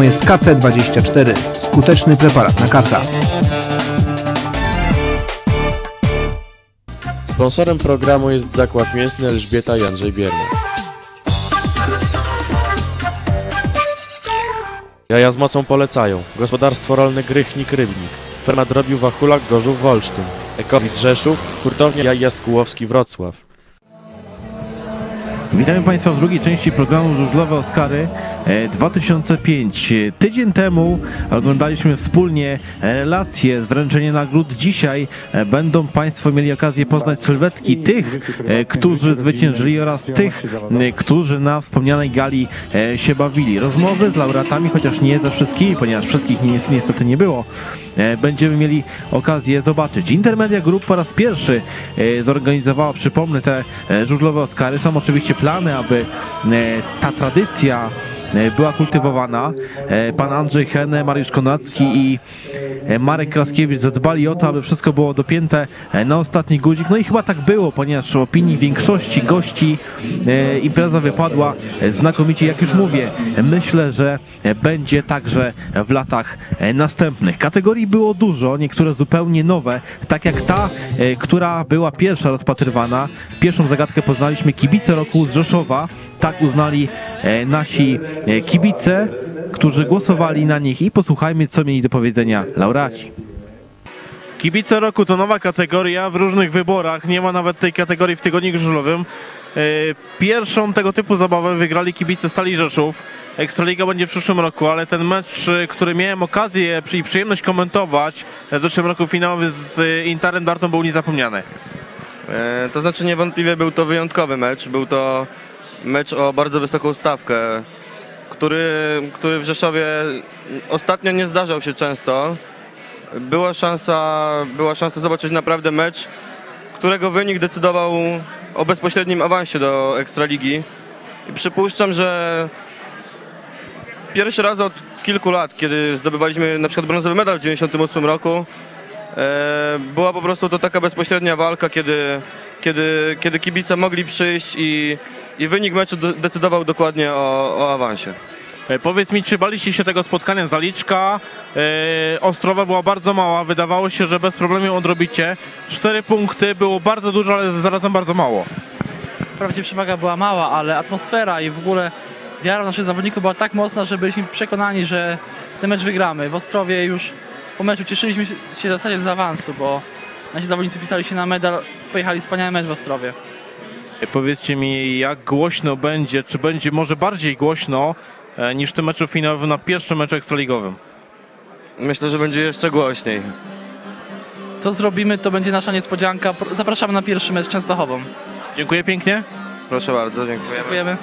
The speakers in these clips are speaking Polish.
jest KC24, skuteczny preparat na kaca. Sponsorem programu jest Zakład Mięsny Elżbieta i Andrzej Bierny. Jaja z mocą polecają. Gospodarstwo rolne Grychnik-Rybnik. Ferma drobiu Wachulak Gorzów-Wolsztyn. Ekowid Rzeszów. Hurtownia Jaj Jaskółowski Wrocław. Witamy Państwa w drugiej części programu Żużlowe Oskary 2005. Tydzień temu oglądaliśmy wspólnie relacje z wręczenia nagród. Dzisiaj będą Państwo mieli okazję poznać sylwetki tych, którzy zwyciężyli, oraz tych, którzy na wspomnianej gali się bawili. Rozmowy z laureatami, chociaż nie ze wszystkimi, ponieważ wszystkich niestety nie było, będziemy mieli okazję zobaczyć. Intermedia Group po raz pierwszy zorganizowała, przypomnę, te żużlowe Oskary. Są oczywiście plany, aby ta tradycja była kultywowana. Pan Andrzej Henne, Mariusz Konracki i Marek Kraskiewicz zadbali o to, aby wszystko było dopięte na ostatni guzik. No i chyba tak było, ponieważ w opinii większości gości impreza wypadła znakomicie. Jak już mówię, myślę, że będzie także w latach następnych. Kategorii było dużo, niektóre zupełnie nowe, tak jak ta, która była pierwsza rozpatrywana. Pierwszą zagadkę poznaliśmy kibice roku z Rzeszowa. Tak uznali nasi kibice, którzy głosowali na nich, i posłuchajmy, co mieli do powiedzenia laureaci. Kibice roku to nowa kategoria w różnych wyborach. Nie ma nawet tej kategorii w tygodniku żużlowym. Pierwszą tego typu zabawę wygrali kibice Stali Rzeszów. Ekstraliga będzie w przyszłym roku, ale ten mecz, który miałem okazję i przyjemność komentować w zeszłym roku, finałowy z Interem Dartą, był niezapomniany. To znaczy, niewątpliwie był to wyjątkowy mecz. Był to mecz o bardzo wysoką stawkę, który w Rzeszowie ostatnio nie zdarzał się często. Była szansa zobaczyć naprawdę mecz, którego wynik decydował o bezpośrednim awansie do Ekstraligi. I przypuszczam, że pierwszy raz od kilku lat, kiedy zdobywaliśmy na przykład brązowy medal w 1998 roku, była po prostu to taka bezpośrednia walka, kiedy kibice mogli przyjść i wynik meczu decydował dokładnie o awansie. Powiedz mi, czy baliście się tego spotkania? Zaliczka Ostrowa była bardzo mała. Wydawało się, że bez problemu ją odrobicie. 4 punkty było bardzo dużo, ale zarazem bardzo mało. Wprawdzie przewaga była mała, ale atmosfera i w ogóle wiara naszych zawodników była tak mocna, że byliśmy przekonani, że ten mecz wygramy. W Ostrowie już po meczu cieszyliśmy się w zasadzie z awansu, bo nasi zawodnicy pisali się na medal, pojechali wspaniały mecz w Ostrowie. Powiedzcie mi, jak głośno będzie, czy będzie może bardziej głośno niż w tym meczu finałowym, na pierwszym meczu ekstraligowym? Myślę, że będzie jeszcze głośniej. Co zrobimy, to będzie nasza niespodzianka. Zapraszamy na pierwszy mecz Częstochową. Dziękuję pięknie. Proszę bardzo, dziękujemy.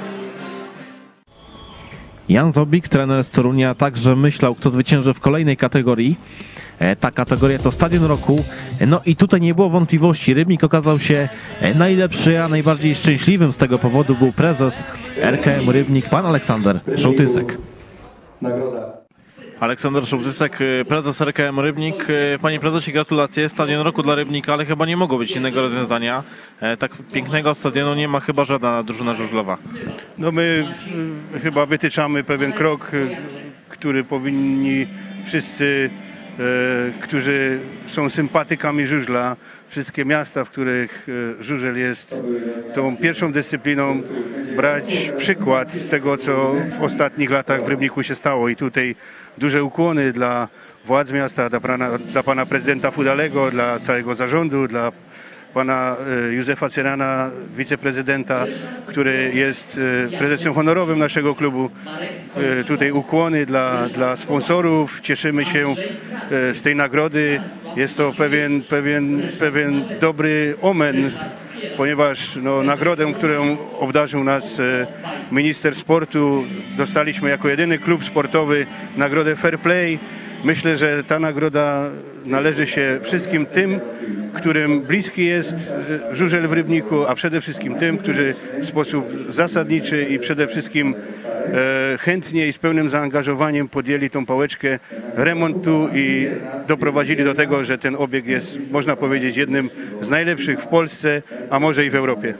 Jan Zobik, trener z Torunia, także myślał, kto zwycięży w kolejnej kategorii. Ta kategoria to Stadion Roku. No i tutaj nie było wątpliwości. Rybnik okazał się najlepszy, a najbardziej szczęśliwym z tego powodu był prezes RKM Rybnik, pan Aleksander Szołtysek. Aleksander Szołtysek, prezes RKM Rybnik. Panie prezesie, gratulacje. Stadion Roku dla Rybnika, ale chyba nie mogło być innego rozwiązania. Tak pięknego stadionu nie ma chyba żadna drużyna żużlowa. No my chyba wytyczamy pewien krok, który powinni wszyscy, którzy są sympatykami żużla, wszystkie miasta, w których żużel jest tą pierwszą dyscypliną, brać przykład z tego, co w ostatnich latach w Rybniku się stało. I tutaj duże ukłony dla władz miasta, dla pana prezydenta Fudalego, dla całego zarządu, dla pana Józefa Cyrana, wiceprezydenta, który jest prezesem honorowym naszego klubu. Tutaj ukłony dla sponsorów. Cieszymy się z tej nagrody. Jest to pewien dobry omen, ponieważ no, nagrodę, którą obdarzył nas minister sportu, dostaliśmy jako jedyny klub sportowy nagrodę Fair Play. Myślę, że ta nagroda należy się wszystkim tym, którym bliski jest żużel w Rybniku, a przede wszystkim tym, którzy w sposób zasadniczy i przede wszystkim chętnie i z pełnym zaangażowaniem podjęli tą pałeczkę remontu i doprowadzili do tego, że ten obiekt jest, można powiedzieć, jednym z najlepszych w Polsce, a może i w Europie.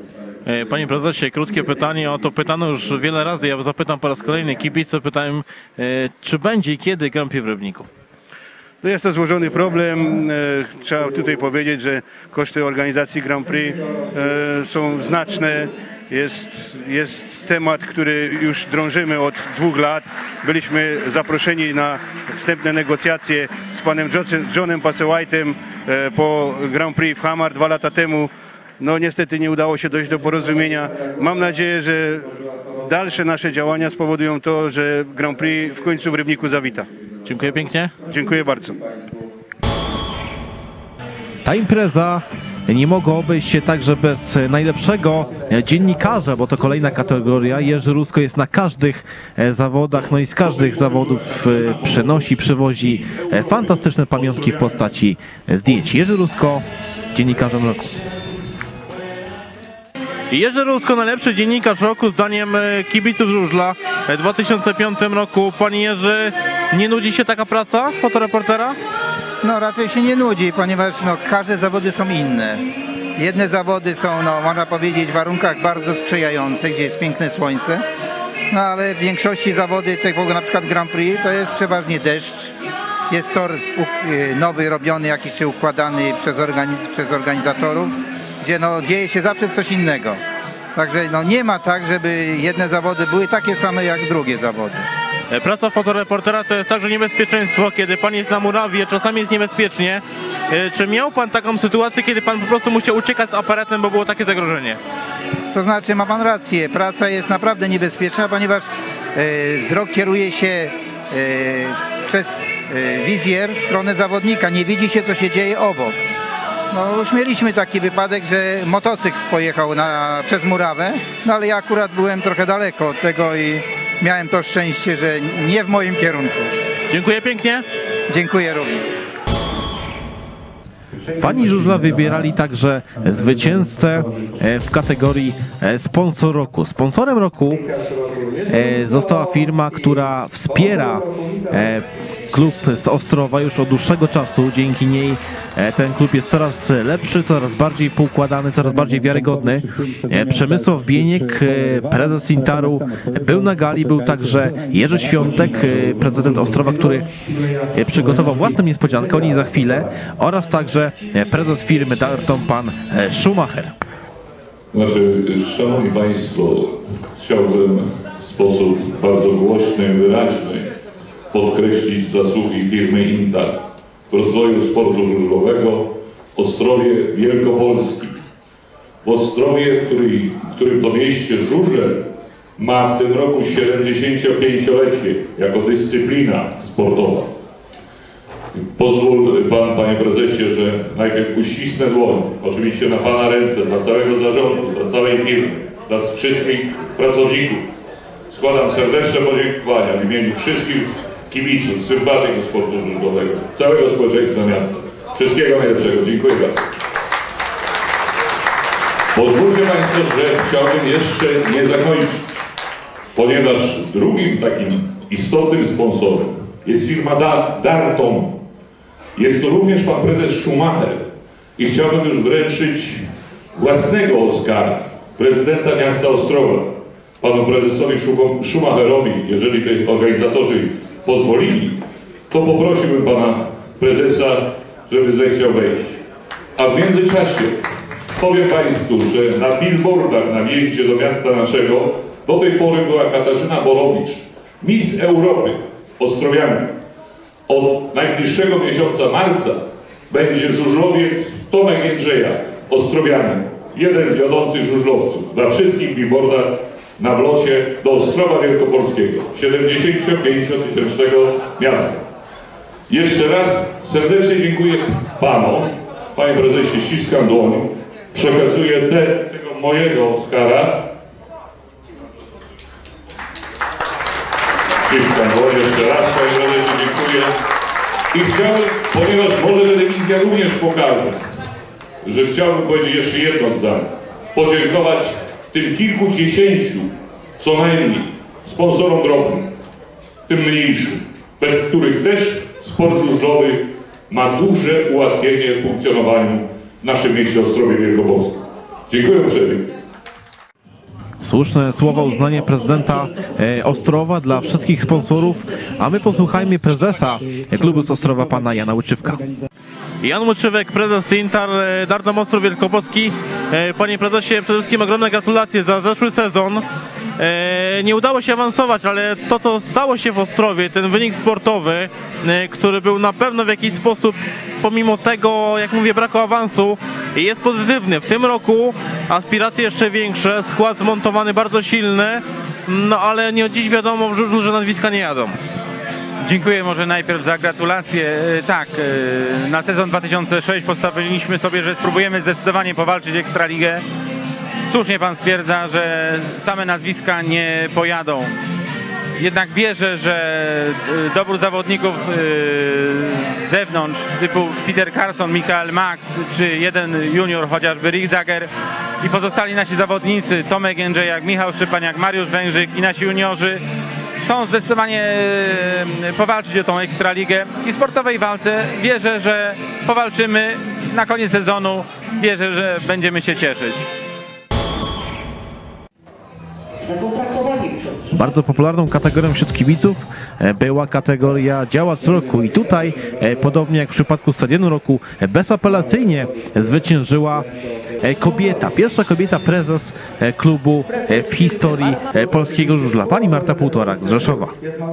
Panie prezesie, krótkie pytanie, o to pytano już wiele razy, ja zapytam po raz kolejny. Kibice pytałem, czy będzie i kiedy Grand Prix w Rybniku? To jest to złożony problem. Trzeba tutaj powiedzieć, że koszty organizacji Grand Prix są znaczne. Jest temat, który już drążymy od 2 lat. Byliśmy zaproszeni na wstępne negocjacje z panem Johnem Passewhite'em po Grand Prix w Hamar 2 lata temu. No niestety nie udało się dojść do porozumienia. Mam nadzieję, że dalsze nasze działania spowodują to, że Grand Prix w końcu w Rybniku zawita. Dziękuję pięknie. Dziękuję bardzo. Ta impreza nie mogła obejść się także bez najlepszego dziennikarza, bo to kolejna kategoria. Jerzy Rusko jest na każdych zawodach, no i z każdych zawodów przywozi fantastyczne pamiątki w postaci zdjęć. Jerzy Rusko, dziennikarzem roku. Jerzy Rusko, najlepszy dziennikarz roku zdaniem kibiców żużla w 2005 roku. Panie Jerzy, nie nudzi się taka praca fotoreportera? No raczej się nie nudzi, ponieważ każde zawody są inne. Jedne zawody są, można powiedzieć, w warunkach bardzo sprzyjających, gdzie jest piękne słońce. No ale w większości zawody, tego na przykład Grand Prix, to jest przeważnie deszcz. Jest tor nowy, robiony, jakiś czy układany przez organizatorów, gdzie dzieje się zawsze coś innego. Także nie ma tak, żeby jedne zawody były takie same jak drugie zawody. Praca fotoreportera to jest także niebezpieczeństwo, kiedy pan jest na murawie, czasami jest niebezpiecznie. Czy miał pan taką sytuację, kiedy pan po prostu musiał uciekać z aparatem, bo było takie zagrożenie? To znaczy, ma pan rację, praca jest naprawdę niebezpieczna, ponieważ wzrok kieruje się przez wizjer w stronę zawodnika, nie widzi się, co się dzieje obok. Już mieliśmy taki wypadek, że motocykl pojechał przez murawę, ale ja akurat byłem trochę daleko od tego i miałem to szczęście, że nie w moim kierunku. Dziękuję pięknie. Dziękuję również. Fani żużla wybierali także zwycięzcę w kategorii sponsor roku. Sponsorem roku została firma, która wspiera klub z Ostrowa już od dłuższego czasu. Dzięki niej ten klub jest coraz lepszy, coraz bardziej poukładany, coraz bardziej wiarygodny. Przemysław Bieniek, prezes Intaru, był na gali, był także Jerzy Świątek, prezydent Ostrowa, który przygotował własną niespodziankę, o niej za chwilę, oraz także prezes firmy Darton, pan Schumacher. Szanowni Państwo, chciałbym w sposób bardzo głośny i wyraźny podkreślić zasługi firmy Intar w rozwoju sportu żużlowego w Ostrowie Wielkopolskim. W Ostrowie, w którym to mieście żużel ma w tym roku 75-lecie jako dyscyplina sportowa. Pozwól Pan, Panie Prezesie, że najpierw uścisnę dłoń, oczywiście na Pana ręce, dla całego zarządu, dla całej firmy, dla wszystkich pracowników. Składam serdeczne podziękowania w imieniu wszystkich kibiców, sympatyków sportu żużlowego, całego społeczeństwa miasta. Wszystkiego najlepszego. Dziękuję bardzo. Pozwólcie Państwo, że chciałbym jeszcze nie zakończyć, ponieważ drugim takim istotnym sponsorem jest firma Darton. Jest to również pan prezes Schumacher i chciałbym już wręczyć własnego Oscara prezydenta miasta Ostrowa panu prezesowi Schumacherowi. Jeżeli by organizatorzy pozwolili, to poprosiłbym pana prezesa, żeby zechciał wejść. A w międzyczasie powiem Państwu, że na billboardach na wjeździe do miasta naszego do tej pory była Katarzyna Borowicz, Miss Europy, Ostrowianka. Od najbliższego miesiąca marca będzie żużlowiec Tomek Jędrzeja, Ostrowianin, jeden z wiodących żużlowców. Dla wszystkich billboardach na wlocie do Ostrowa Wielkopolskiego, 75-tysięcznego miasta. Jeszcze raz serdecznie dziękuję Panom, Panie Prezesie, ściskam dłoń, przekazuję tego mojego Oscara. Ściskam dłoń jeszcze raz, Panie Prezesie, dziękuję. I chciałbym, ponieważ może telewizja również pokaże, że chciałbym powiedzieć jeszcze jedno zdanie. Podziękować tym kilkudziesięciu, co najmniej, sponsorom drobnym, tym mniejszym, bez których też sport żużlowy ma duże ułatwienie w funkcjonowaniu w naszym mieście Ostrowie Wielkopolskim. Dziękuję uprzejmie. Słuszne słowa uznania prezydenta Ostrowa dla wszystkich sponsorów, a my posłuchajmy prezesa klubu z Ostrowa, pana Jana Łyczywka. Jan Łyczywek, prezes Intar Dartom Ostrów Wielkopolski. Panie prezesie, przede wszystkim ogromne gratulacje za zeszły sezon. Nie udało się awansować, ale to, co stało się w Ostrowie, ten wynik sportowy, który był na pewno w jakiś sposób, pomimo tego, jak mówię, braku awansu, jest pozytywny. W tym roku aspiracje jeszcze większe, skład zmontowany bardzo silny, no ale nie od dziś wiadomo w żużlu, że nazwiska nie jadą. Dziękuję może najpierw za gratulacje. Tak, na sezon 2006 postawiliśmy sobie, że spróbujemy zdecydowanie powalczyć Ekstraligę. Słusznie pan stwierdza, że same nazwiska nie pojadą. Jednak wierzę, że dobór zawodników z zewnątrz, typu Peter Carson, Michael Max, czy jeden junior, chociażby Rick Zager, i pozostali nasi zawodnicy, Tomek Jędrzejak, Michał Szczepaniak, Mariusz Węgrzyk i nasi juniorzy, chcą zdecydowanie powalczyć o tą Ekstraligę i w sportowej walce wierzę, że powalczymy na koniec sezonu. Wierzę, że będziemy się cieszyć. Bardzo popularną kategorią wśród kibiców była kategoria działacz roku i tutaj, podobnie jak w przypadku Stadionu Roku, bezapelacyjnie zwyciężyła kobieta, pierwsza kobieta prezes klubu w historii polskiego żużla, pani Marta Półtorak z Rzeszowa.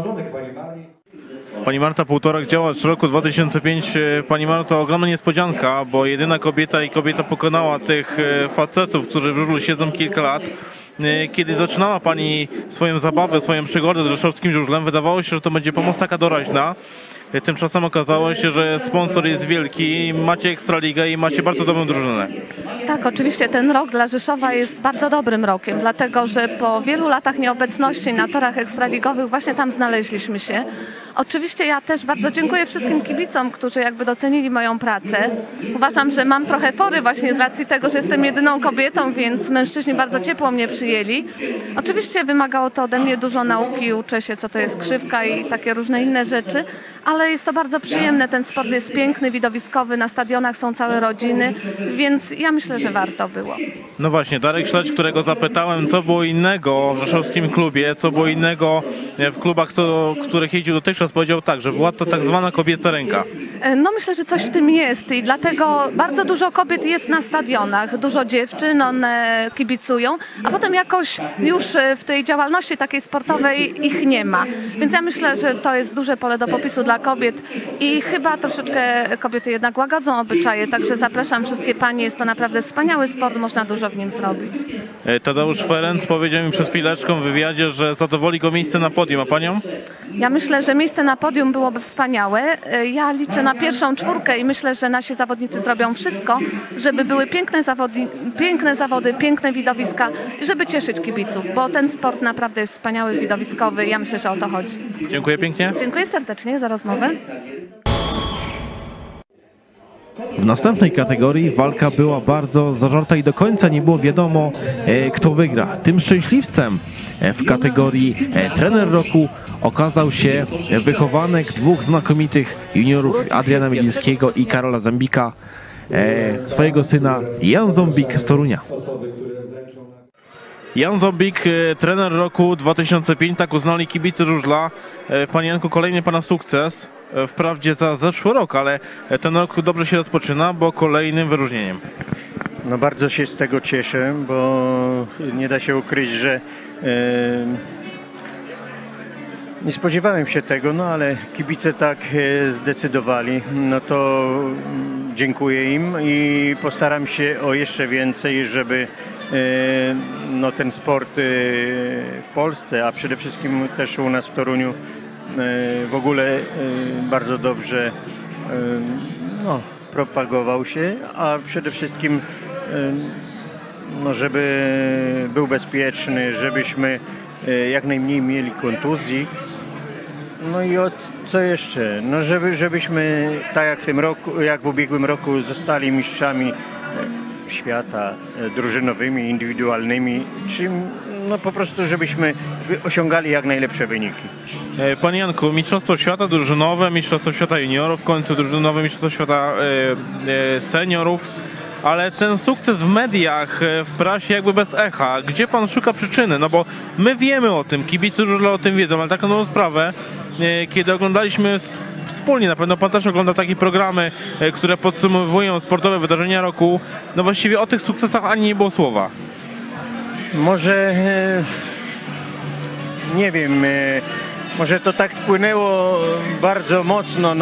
Pani Marta Półtorak, działacz roku 2005. Pani Marto, ogromna niespodzianka, bo jedyna kobieta i kobieta pokonała tych facetów, którzy w żużlu siedzą kilka lat. Kiedy zaczynała Pani swoją zabawę, swoją przygodę z rzeszowskim żużlem, wydawało się, że to będzie pomoc taka doraźna. Tymczasem okazało się, że sponsor jest wielki, macie Ekstraligę i macie bardzo dobrą drużynę. Tak, oczywiście ten rok dla Rzeszowa jest bardzo dobrym rokiem, dlatego że po wielu latach nieobecności na torach ekstraligowych właśnie tam znaleźliśmy się. Oczywiście ja też bardzo dziękuję wszystkim kibicom, którzy jakby docenili moją pracę. Uważam, że mam trochę fory właśnie z racji tego, że jestem jedyną kobietą, więc mężczyźni bardzo ciepło mnie przyjęli. Oczywiście wymagało to ode mnie dużo nauki, uczę się, co to jest krzywka i takie różne inne rzeczy, ale jest to bardzo przyjemne, ten sport jest piękny, widowiskowy, na stadionach są całe rodziny, więc ja myślę, że warto było. No właśnie, Darek Śledź, którego zapytałem, co było innego w rzeszowskim klubie, co było innego w klubach, których jeździł dotychczas, powiedział tak, że była to tak zwana kobieca ręka. No myślę, że coś w tym jest i dlatego bardzo dużo kobiet jest na stadionach, dużo dziewczyn, one kibicują, a potem jakoś już w tej działalności takiej sportowej ich nie ma. Więc ja myślę, że to jest duże pole do popisu dla kobiet i chyba troszeczkę kobiety jednak łagodzą obyczaje, także zapraszam wszystkie panie, jest to naprawdę wspaniały sport, można dużo w nim zrobić. Tadeusz Ferenc powiedział mi przed chwileczką w wywiadzie, że zadowoli go miejsce na podium, a panią? Ja myślę, że miejsce na podium byłoby wspaniałe. Ja liczę na pierwszą czwórkę i myślę, że nasi zawodnicy zrobią wszystko, żeby były piękne zawody, piękne widowiska i żeby cieszyć kibiców, bo ten sport naprawdę jest wspaniały, widowiskowy. Ja myślę, że o to chodzi. Dziękuję pięknie. Dziękuję serdecznie za rozmowę. W następnej kategorii walka była bardzo zażarta i do końca nie było wiadomo, kto wygra. Tym szczęśliwcem w kategorii trener roku okazał się wychowanek dwóch znakomitych juniorów, Adriana Milińskiego i Karola Zambika, swojego syna Jan Zombik z Torunia. Jan Zombik, trener roku 2005, tak uznali kibice żużla. Panie Janku, kolejny pana sukces. Wprawdzie za zeszły rok, ale ten rok dobrze się rozpoczyna, bo kolejnym wyróżnieniem. No bardzo się z tego cieszę, bo nie da się ukryć, że nie spodziewałem się tego, no ale kibice tak zdecydowali. No to dziękuję im i postaram się o jeszcze więcej, żeby no, ten sport w Polsce, a przede wszystkim też u nas w Toruniu w ogóle bardzo dobrze no, propagował się, a przede wszystkim no, żeby był bezpieczny, żebyśmy jak najmniej mieli kontuzji. No i co jeszcze? No żebyśmy tak jak w tym roku, jak w ubiegłym roku zostali mistrzami świata drużynowymi, indywidualnymi, czym no po prostu żebyśmy osiągali jak najlepsze wyniki. Panie Janku, Mistrzostwo Świata drużynowe, Mistrzostwo Świata juniorów, w końcu drużynowe Mistrzostwo Świata seniorów. ale ten sukces w mediach, w prasie jakby bez echa. Gdzie pan szuka przyczyny? No bo my wiemy o tym, kibice już o tym wiedzą, ale taką nową sprawę, kiedy oglądaliśmy wspólnie, na pewno pan też oglądał takie programy, które podsumowują sportowe wydarzenia roku, no właściwie o tych sukcesach ani nie było słowa. Może, nie wiem, może to tak spłynęło bardzo mocno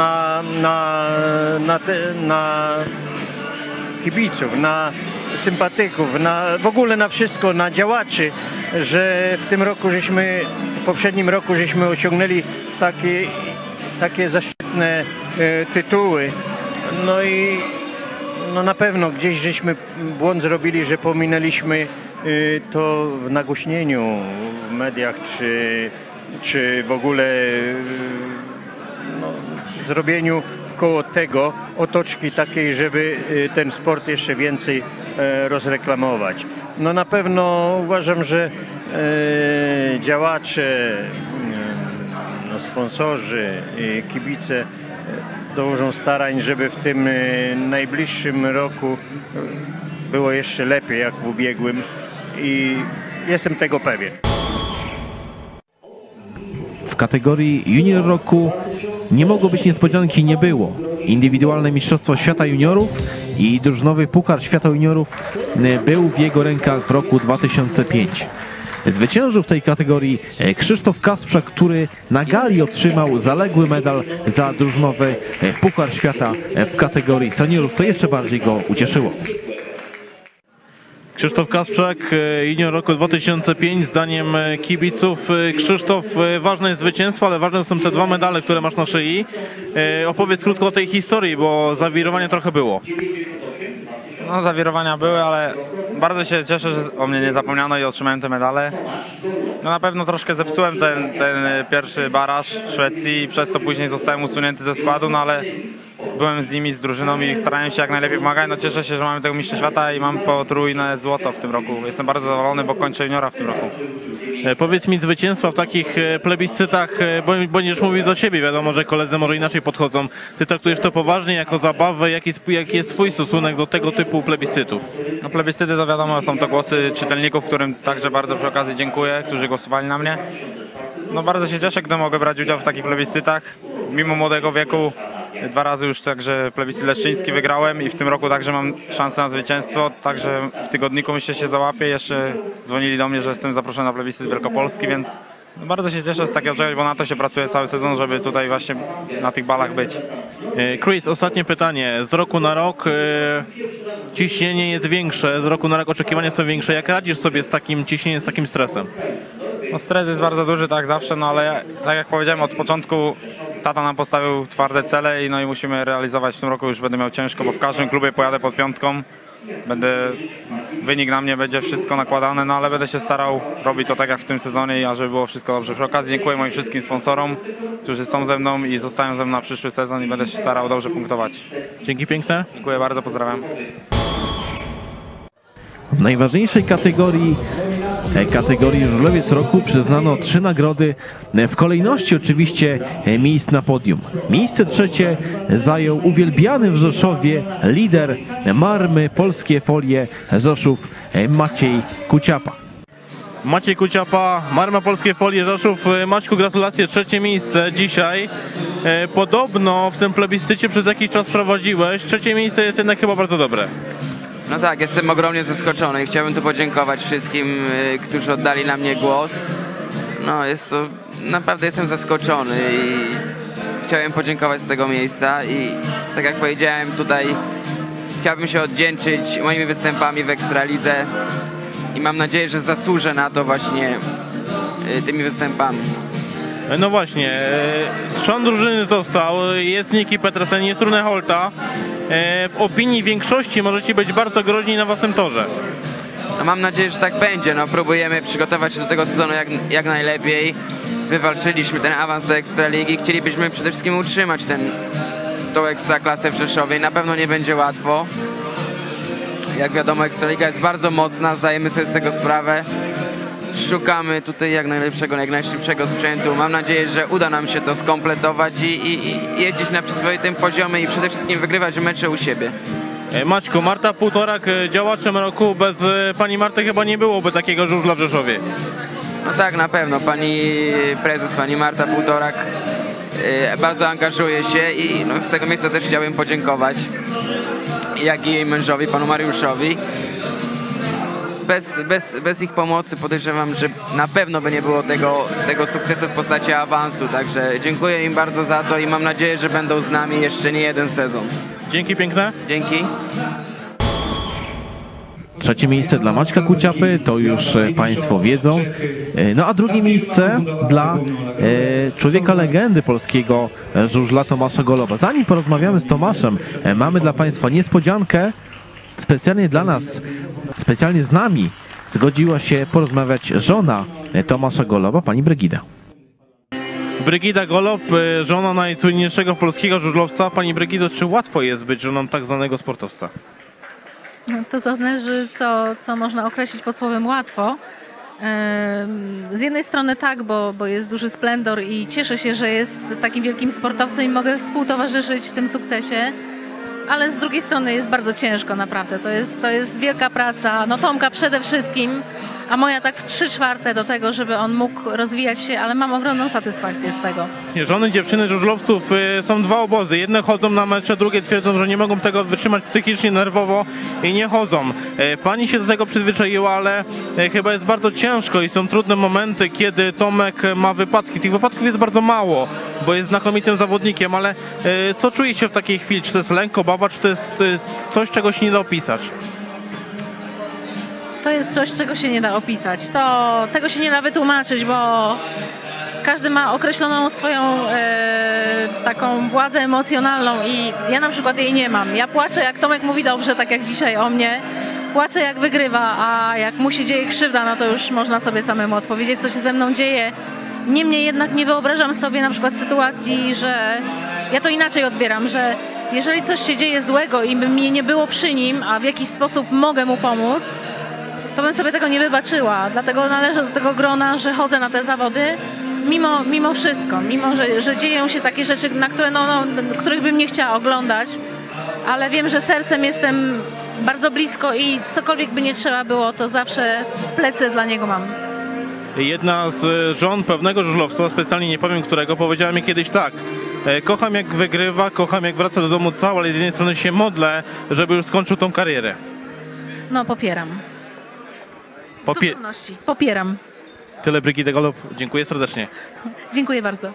na kibiców, na sympatyków, w ogóle na wszystko, na działaczy, że w tym roku w poprzednim roku żeśmy osiągnęli takie zaszczytne tytuły. No i na pewno gdzieś żeśmy błąd zrobili, że pominęliśmy to w nagłośnieniu w mediach, czy w ogóle zrobieniu koło tego otoczki takiej, żeby ten sport jeszcze więcej rozreklamować. No na pewno uważam, że działacze, sponsorzy, kibice dołożą starań, żeby w tym najbliższym roku było jeszcze lepiej jak w ubiegłym i jestem tego pewien. W kategorii junior roku nie mogło być niespodzianki, nie było. Indywidualne Mistrzostwo Świata Juniorów i drużynowy Puchar Świata Juniorów był w jego rękach w roku 2005. Zwyciężył w tej kategorii Krzysztof Kasprzak, który na gali otrzymał zaległy medal za drużynowy Puchar Świata w kategorii seniorów, co jeszcze bardziej go ucieszyło. Krzysztof Kasprzak, junior roku 2005, zdaniem kibiców. Krzysztof, ważne jest zwycięstwo, ale ważne są te 2 medale, które masz na szyi. Opowiedz krótko o tej historii, bo zawirowania trochę było. No, zawirowania były, ale bardzo się cieszę, że o mnie nie zapomniano i otrzymałem te medale. No, na pewno troszkę zepsułem ten pierwszy baraż w Szwecji i przez to później zostałem usunięty ze składu, no ale byłem z nimi, z drużyną i starałem się jak najlepiej pomagać. No, cieszę się, że mamy tego mistrza świata i mam potrójne złoto w tym roku. Jestem bardzo zadowolony, bo kończę juniora w tym roku. Powiedz mi, zwycięstwa w takich plebiscytach, bo będziesz mówił za siebie, wiadomo, że koledzy może inaczej podchodzą. Ty traktujesz to poważnie, jako zabawę, jaki jest twój stosunek do tego typu plebiscytów? No, plebiscyty to wiadomo, są to głosy czytelników, którym także bardzo przy okazji dziękuję, którzy głosowali na mnie. No, bardzo się cieszę, gdy mogę brać udział w takich plebiscytach. Mimo młodego wieku 2 razy już także plebiscyt leszczyński wygrałem i w tym roku także mam szansę na zwycięstwo, także w tygodniku myślę się załapię. Jeszcze dzwonili do mnie, że jestem zaproszony na plebiscyt wielkopolski, więc bardzo się cieszę z takiego czegoś, bo na to się pracuje cały sezon, żeby tutaj właśnie na tych balach być. Chris, ostatnie pytanie. Z roku na rok ciśnienie jest większe, z roku na rok oczekiwania są większe. Jak radzisz sobie z takim ciśnieniem, z takim stresem? No, stres jest bardzo duży, tak zawsze, no ale tak jak powiedziałem od początku, tata nam postawił twarde cele i musimy realizować w tym roku. Już będę miał ciężko, bo w każdym klubie pojadę pod 5. Wynik na mnie będzie wszystko nakładane, no ale będę się starał robić to tak jak w tym sezonie, a żeby było wszystko dobrze. Przy okazji dziękuję moim wszystkim sponsorom, którzy są ze mną i zostają ze mną na przyszły sezon i będę się starał dobrze punktować. Dzięki piękne. Dziękuję bardzo, pozdrawiam. W najważniejszej kategorii Żużlowiec Roku przyznano 3 nagrody, w kolejności oczywiście miejsc na podium. Miejsce 3 zajął uwielbiany w Rzeszowie lider Marmy Polskie Folie Rzeszów Maciej Kuciapa. Maciej Kuciapa, Marma Polskie Folie Rzeszów. Maćku, gratulacje, 3 miejsce dzisiaj. Podobno w tym plebiscycie przez jakiś czas prowadziłeś. 3 miejsce jest jednak chyba bardzo dobre. No tak, jestem ogromnie zaskoczony i chciałbym tu podziękować wszystkim, którzy oddali na mnie głos. No naprawdę jestem zaskoczony i chciałem podziękować z tego miejsca i tak jak powiedziałem tutaj, chciałbym się odwdzięczyć moimi występami w Ekstralidze i mam nadzieję, że zasłużę na to właśnie tymi występami. No właśnie, trzon drużyny został, jest Niki Petersen, jest Rune Holta. W opinii większości możecie być bardzo groźni na własnym torze. No mam nadzieję, że tak będzie. No, próbujemy przygotować się do tego sezonu jak najlepiej. Wywalczyliśmy ten awans do Ekstraligi. Chcielibyśmy przede wszystkim utrzymać tą ekstraklasę w Rzeszowie. Na pewno nie będzie łatwo. Jak wiadomo, Ekstraliga jest bardzo mocna, zdajemy sobie z tego sprawę. Szukamy tutaj jak najlepszego, jak najszybszego sprzętu. Mam nadzieję, że uda nam się to skompletować i jeździć na przyzwoitym poziomie i przede wszystkim wygrywać mecze u siebie. Maćku, Marta Półtorak, działaczem roku. Bez pani Marty chyba nie byłoby takiego żużla w Rzeszowie. No tak, na pewno. Pani prezes, pani Marta Półtorak bardzo angażuje się i no, z tego miejsca też chciałbym podziękować, jak i jej mężowi, panu Mariuszowi. Bez ich pomocy podejrzewam, że na pewno by nie było tego sukcesu w postaci awansu, także dziękuję im bardzo za to i mam nadzieję, że będą z nami jeszcze nie jeden sezon. Dzięki piękne. Dzięki. Trzecie miejsce dla Maćka Kuciapy, to już Państwo wiedzą. No a drugie miejsce dla człowieka legendy polskiego żużla, Tomasza Goloba. Zanim porozmawiamy z Tomaszem, mamy dla Państwa niespodziankę. Specjalnie dla nas, specjalnie z nami zgodziła się porozmawiać żona Tomasza Goloba, pani Brygida. Brygida Golob, żona najsłynniejszego polskiego żużlowca. Pani Brygido, czy łatwo jest być żoną tak znanego sportowca? To zależy, co można określić pod słowem łatwo. Z jednej strony tak, bo jest duży splendor i cieszę się, że jest takim wielkim sportowcem i mogę współtowarzyszyć w tym sukcesie. Ale z drugiej strony jest bardzo ciężko, naprawdę. To jest wielka praca. No Tomka przede wszystkim, a moja tak w 3/4 do tego, żeby on mógł rozwijać się, ale mam ogromną satysfakcję z tego. Żony dziewczyny żużlowców, są dwa obozy. Jedne chodzą na mecze, drugie twierdzą, że nie mogą tego wytrzymać psychicznie, nerwowo i nie chodzą. Pani się do tego przyzwyczaiła, ale chyba jest bardzo ciężko i są trudne momenty, kiedy Tomek ma wypadki. Tych wypadków jest bardzo mało, bo jest znakomitym zawodnikiem, ale co czuje się w takiej chwili? Czy to jest lęk, obawa, czy to jest coś, czego się nie da opisać? To jest coś, czego się nie da opisać. Tego się nie da wytłumaczyć, bo każdy ma określoną swoją taką władzę emocjonalną i ja na przykład jej nie mam. Ja płaczę, jak Tomek mówi dobrze, tak jak dzisiaj o mnie. Płaczę, jak wygrywa, a jak mu się dzieje krzywda, no to już można sobie samemu odpowiedzieć, co się ze mną dzieje. Niemniej jednak nie wyobrażam sobie na przykład sytuacji, że ja to inaczej odbieram, że jeżeli coś się dzieje złego i by mnie nie było przy nim, a w jakiś sposób mogę mu pomóc, to bym sobie tego nie wybaczyła. Dlatego należę do tego grona, że chodzę na te zawody mimo wszystko. Mimo, że dzieją się takie rzeczy, na które, których bym nie chciała oglądać. Ale wiem, że sercem jestem bardzo blisko i cokolwiek by nie trzeba było, to zawsze plecy dla niego mam. Jedna z żon pewnego żużlowca, specjalnie nie powiem którego, powiedziała mi kiedyś tak: kocham jak wygrywa, kocham jak wraca do domu cały, ale z jednej strony się modlę, żeby już skończył tą karierę. No popieram. W zupełności. Popieram. Tyle Brygida Golob. Dziękuję serdecznie. Dziękuję bardzo.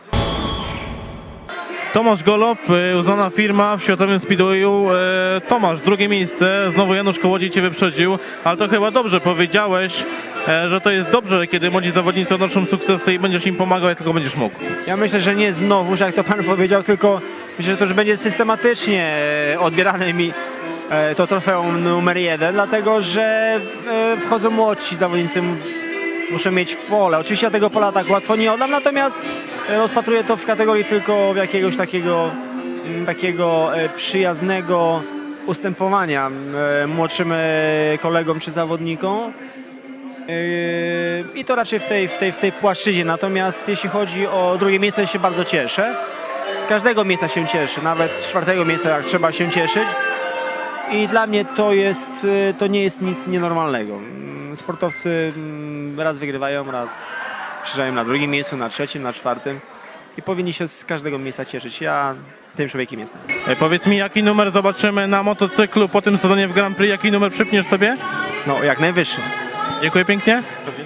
Tomasz Golob, uznana firma w światowym speedwayu. Tomasz, drugie miejsce. Znowu Janusz Kołodziej cię wyprzedził, ale to chyba dobrze powiedziałeś, że to jest dobrze, kiedy młodzi zawodnicy odnoszą sukcesy i będziesz im pomagał, jak tylko będziesz mógł. Ja myślę, że nie znowu, jak to pan powiedział, tylko myślę, że to już będzie systematycznie odbierane mi to trofeum numer 1, dlatego że wchodzą młodsi zawodnicy, muszę mieć pole. Oczywiście ja tego pola tak łatwo nie oddam, natomiast rozpatruję to w kategorii tylko jakiegoś takiego przyjaznego ustępowania młodszym kolegom czy zawodnikom. I to raczej w tej płaszczyźnie. Natomiast jeśli chodzi o drugie miejsce, się bardzo cieszę. Z każdego miejsca się cieszę, nawet z 4. miejsca jak trzeba się cieszyć. I dla mnie to nie jest nic nienormalnego. Sportowcy raz wygrywają, raz przyjeżdżają na drugim miejscu, na 3., na 4. i powinni się z każdego miejsca cieszyć. Ja tym człowiekiem jestem. Powiedz mi, jaki numer zobaczymy na motocyklu po tym sezonie w Grand Prix? Jaki numer przypniesz sobie? No, jak najwyższy. Dziękuję pięknie.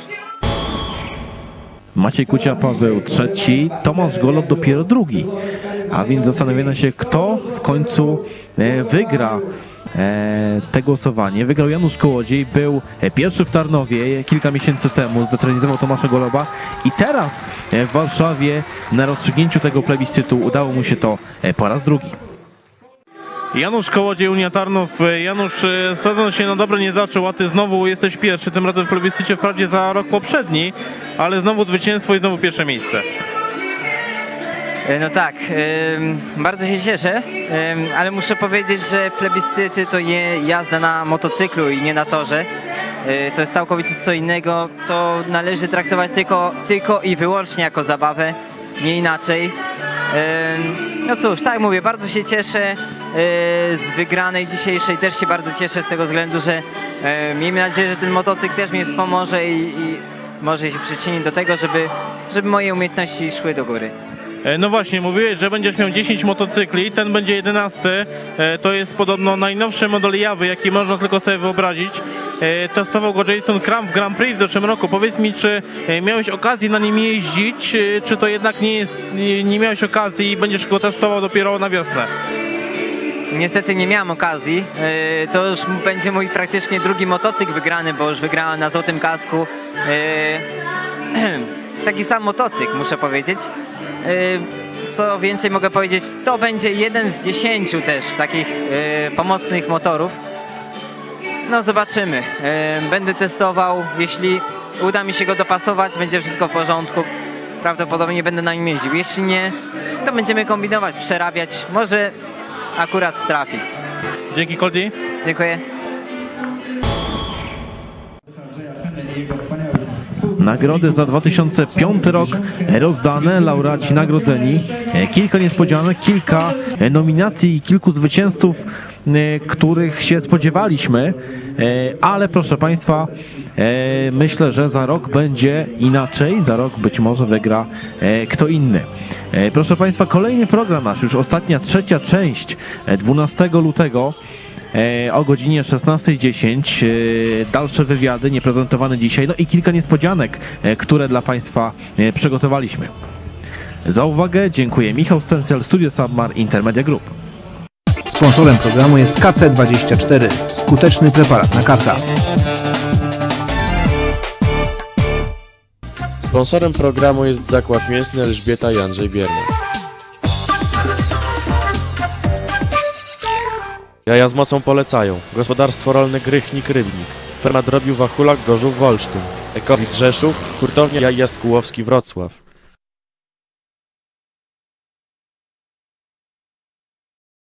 Maciej Kuciapa był 3., Tomasz Golob dopiero 2. A więc zastanawiamy się, kto w końcu wygra te głosowanie. Wygrał Janusz Kołodziej, był pierwszy w Tarnowie kilka miesięcy temu, zdetronizował Tomasza Goloba i teraz w Warszawie na rozstrzygnięciu tego plebiscytu udało mu się to po raz 2. Janusz Kołodziej, Unia Tarnów. Janusz, sezon się na dobre nie zaczął, a ty znowu jesteś pierwszy, tym razem w plebiscycie wprawdzie za rok poprzedni, ale znowu zwycięstwo i znowu pierwsze miejsce. No tak, bardzo się cieszę, ale muszę powiedzieć, że plebiscyty to nie jazda na motocyklu i nie na torze. To jest całkowicie co innego, to należy traktować tylko i wyłącznie jako zabawę, nie inaczej. No cóż, tak jak mówię, bardzo się cieszę z wygranej dzisiejszej, też się bardzo cieszę z tego względu, że miejmy nadzieję, że ten motocykl też mnie wspomoże i może się przyczyni do tego, żeby moje umiejętności szły do góry. No właśnie, mówiłeś, że będziesz miał 10 motocykli, ten będzie 11. To jest podobno najnowszy model Jawy, jaki można tylko sobie wyobrazić. Testował go Jason Kram w Grand Prix w zeszłym roku. Powiedz mi, czy miałeś okazję na nim jeździć, czy to jednak nie miałeś okazji i będziesz go testował dopiero na wiosnę? Niestety nie miałem okazji. To już będzie mój praktycznie drugi motocykl wygrany, bo już wygrałem na Złotym Kasku. Taki sam motocykl, muszę powiedzieć. Co więcej mogę powiedzieć, to będzie jeden z 10 też takich pomocnych motorów. No zobaczymy. Będę testował, jeśli uda mi się go dopasować, będzie wszystko w porządku. Prawdopodobnie będę na nim jeździł. Jeśli nie, to będziemy kombinować, przerabiać. Może akurat trafi. Dzięki, Coldy. Dziękuję. Nagrody za 2005 rok rozdane, laureaci nagrodzeni, kilka niespodzianek, kilka nominacji i kilku zwycięzców, których się spodziewaliśmy, ale proszę Państwa, myślę, że za rok będzie inaczej, za rok być może wygra kto inny. Proszę Państwa, kolejny program nasz, już ostatnia, trzecia część, 12 lutego. O godzinie 16:10 dalsze wywiady nieprezentowane dzisiaj, no i kilka niespodzianek, które dla Państwa przygotowaliśmy. Za uwagę dziękuję. Michał Stencel, Studio Submar, Intermedia Group. Sponsorem programu jest KC24, skuteczny preparat na kaca. Sponsorem programu jest Zakład Mięsny Elżbieta i Andrzej Bierna. Jaja z mocą polecają. Gospodarstwo rolne Grychnik Rybnik. Ferma drobiu Wachulak Gorzów Wolsztyn. Ekowid Rzeszów. Hurtownia Jaj Jaskółowski Wrocław.